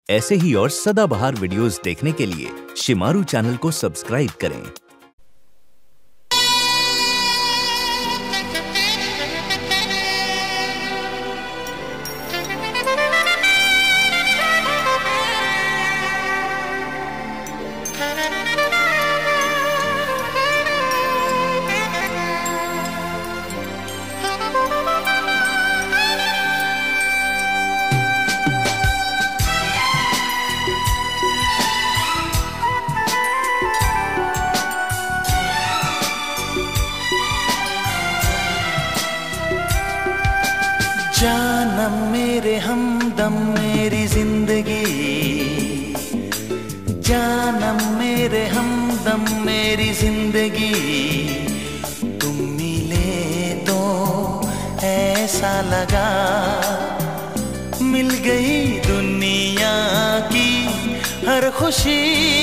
ऐसे ही और सदाबहार वीडियोस देखने के लिए शिमारू चैनल को सब्सक्राइब करें। जानम मेरे हमदम मेरी जिंदगी, जानम मेरे हमदम मेरी जिंदगी, तुम मिले तो ऐसा लगा मिल गई दुनिया की हर खुशी।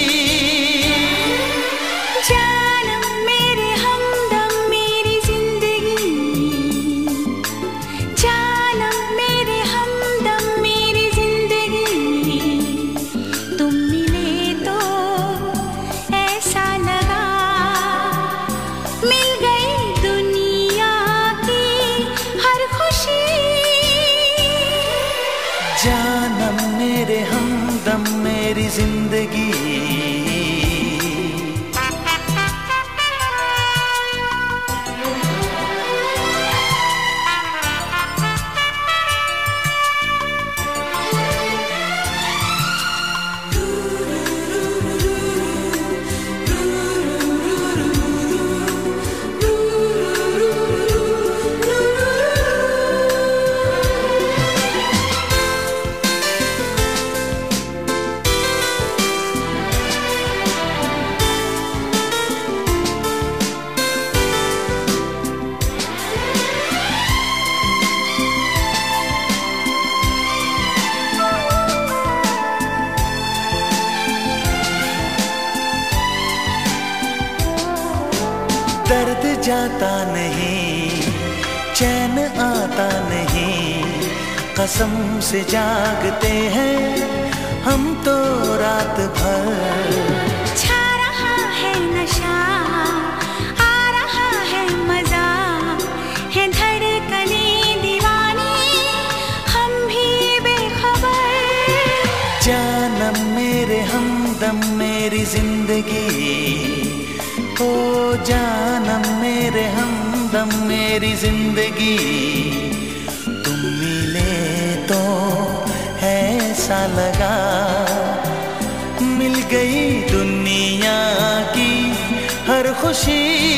जानम मेरे हमदम मेरी जिंदगी। दर्द जाता नहीं, चैन आता नहीं, कसम से जागते हैं हम तो रात भर। छा रहा है नशा, आ रहा है मजा, है धड़कने दीवानी, हम भी बेखबर। जानम मेरे हमदम मेरी जिंदगी, ओ जानम मेरे हमदम मेरी जिंदगी, तुम मिले तो ऐसा लगा मिल गई दुनिया की हर खुशी।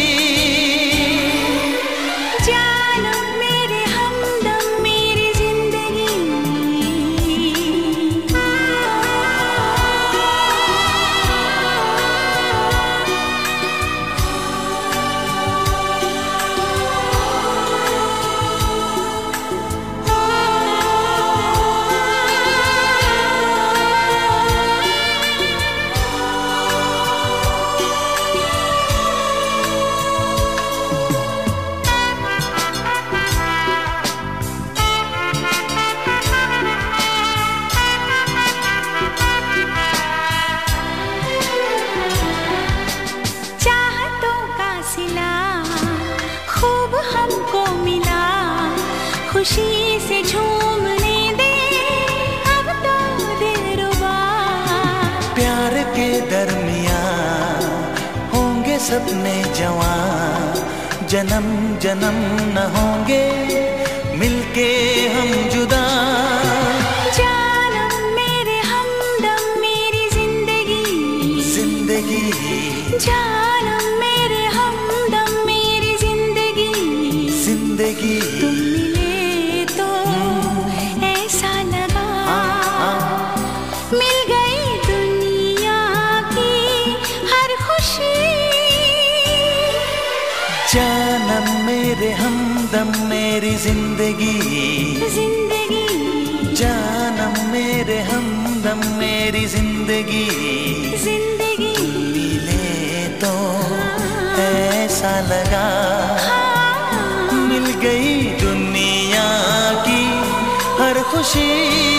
खुशी से झूमने दे अब तो दिलरुबा। प्यार के दरमियां होंगे सपने जवां, जन्म जन्म न होंगे मिलके हम जुदा। जानम मेरे हमदम मेरी जिंदगी, जिंदगी। जानम मेरे हमदम मेरी जिंदगी, जिंदगी। मिल गई दुनिया की हर खुशी। जानम मेरे हमदम मेरी जिंदगी, जिंदगी। जानम मेरे हमदम मेरी जिंदगी, जिंदगी। मिले तो ऐसा लगा मिल गई दुनिया की हर खुशी।